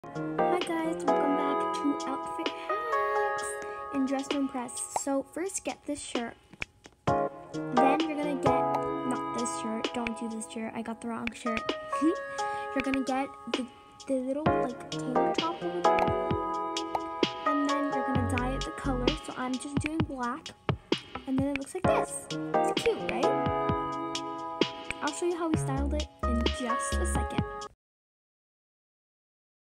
Hi guys, welcome back to Outfit Hacks and Dress to Impress. So first get this shirt. Then you're gonna get, not this shirt, don't do this shirt, I got the wrong shirt. You're gonna get the little like tank top over there. And then you're gonna dye it the color, so I'm just doing black. And then it looks like this. It's cute, right? I'll show you how we styled it in just a second.